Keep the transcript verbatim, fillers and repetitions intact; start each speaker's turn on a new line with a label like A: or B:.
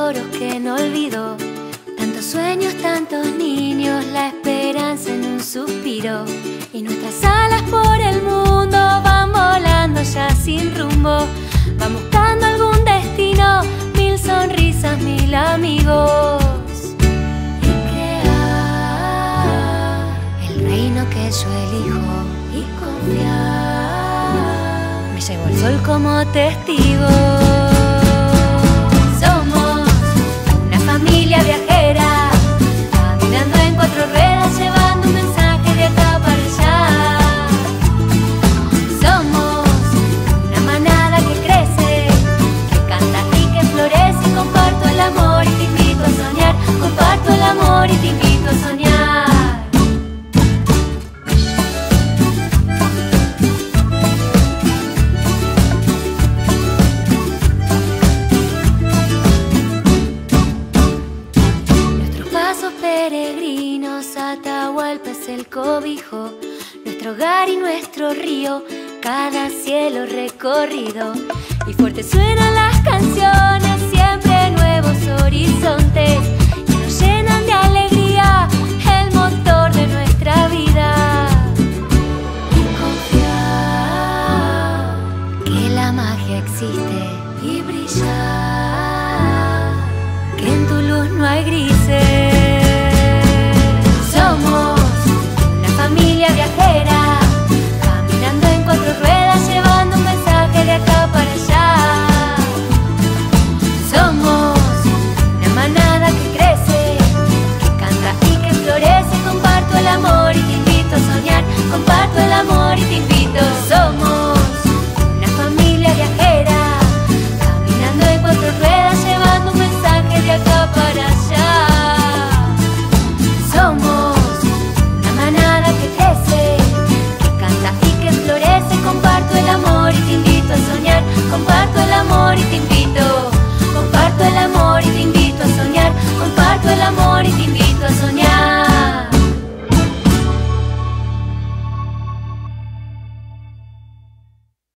A: tesoros que no olvido. Tantos sueños, tantos niños, la esperanza en un suspiro. Y nuestras alas por el mundo van volando ya sin rumbo. Van buscando algún destino, mil sonrisas, mil amigos. Y crear el reino que yo elijo y confiar. Me llevo el sol como testigo. Somos una familia viajera, caminando en cuatro ruedas, llevando un mensaje de acá para allá. Somos una manada que crece, que canta y que florece. Comparto el amor y te invito a soñar. Comparto el amor y te invito a soñar. Peregrinos, Atahualpa es el cobijo, nuestro hogar y nuestro río, cada cielo recorrido. Y fuerte suenan las canciones